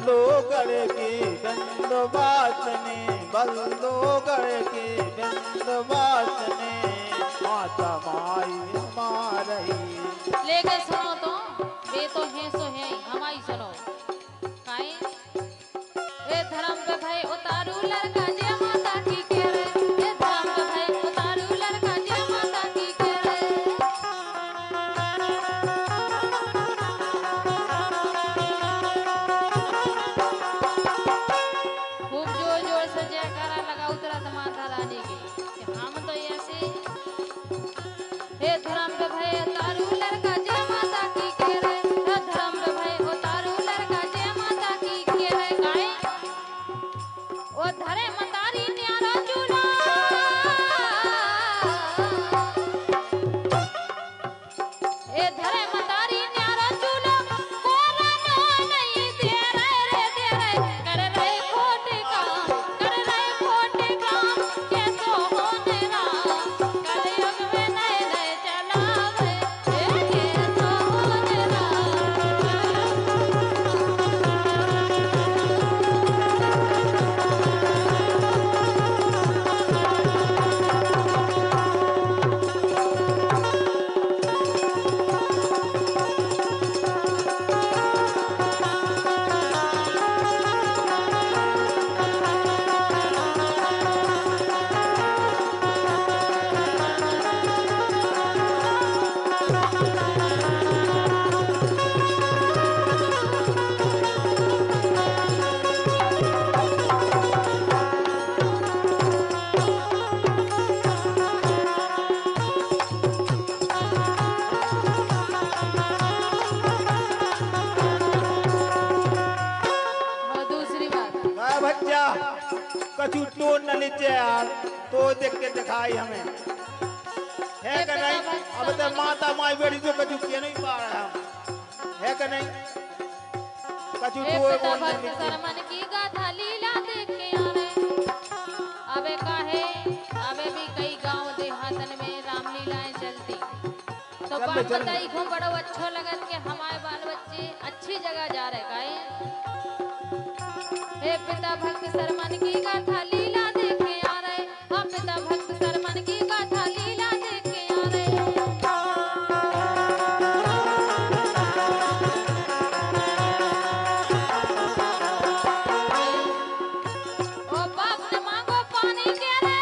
बल्लोगढ़ की बिंदवासिनी, बल्लोगढ़ की बिंदवासिनी, माता माई हमारी। लेके सुनो तो वे तो है सो है हमारी सुनो काई ए धर्म पे भाई उतारू लड़का जय माता की कह रे ए धर्म पे भाई उतारू लड़का जय माता की कह रे खूब जोर जोर से जयकारा लगा उतरत माता रानी की कि हम तो ऐसे हे धर्म पे भाई उतारू लड़का जय माता की कह रे हे धर्म पे भाई उतारू लड़का जय माता की कह रे गाए ओ धरे मतारी न्यारा चूल्हा ए धरे मतारी न्यारा चूल्हा कोरा नो नहीं दे रे कर रे खोटे काम कैसो होने रा कलयुग में नए नए चलावे कैसो होने रा और दूसरी बात क्या बच्चा कछु तो न लीजिए यार, तो देख के दिखाई हमें है कि नहीं। अब तो माता माई बेटी तो कछु के नहीं पा रहा हम, है कि नहीं। कछु हे तो पिता बोल भक्त नहीं शर्मन की गाथा लीला देख के आ रहे अबे काहे अबे भी कई गांव देहातन में रामलीलाएं चलती तो चल बात चल। बताई घूम बड़ो अच्छो लगत के हमारे बाल बच्चे अच्छी जगह जा रहे काहे हे पिता भक्त शर्मन की गाथा लीला देख के आ रहे हम पिता भक्त शर्मन की गाथा लीला देख के आ रहे ओ बाप ने मांगो पानी के रे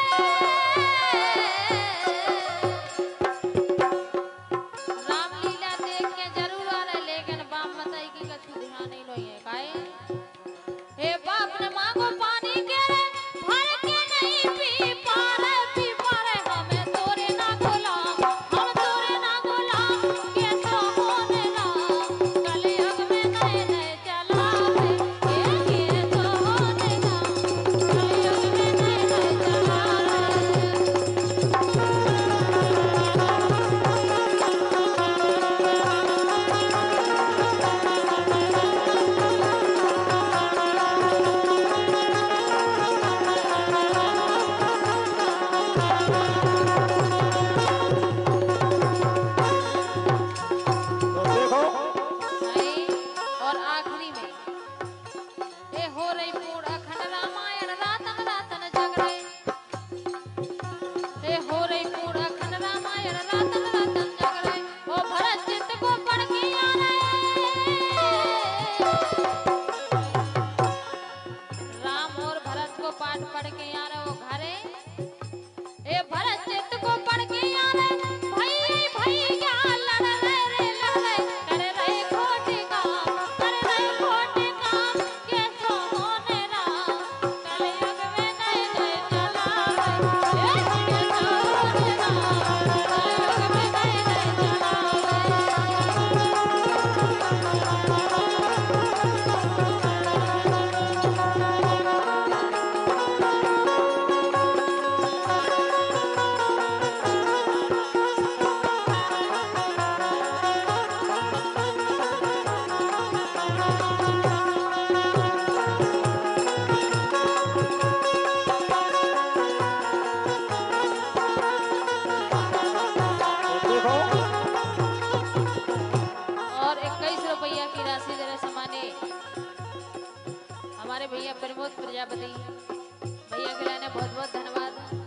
रामलीला देख के जरूर आ रहे लेकिन बाप बताई की कछु ध्यान नहीं लोई है काहे हे बाप ने मांगो पानी के रे भैया प्रमोद प्रजापति भैया के लाने बहुत बहुत धन्यवाद।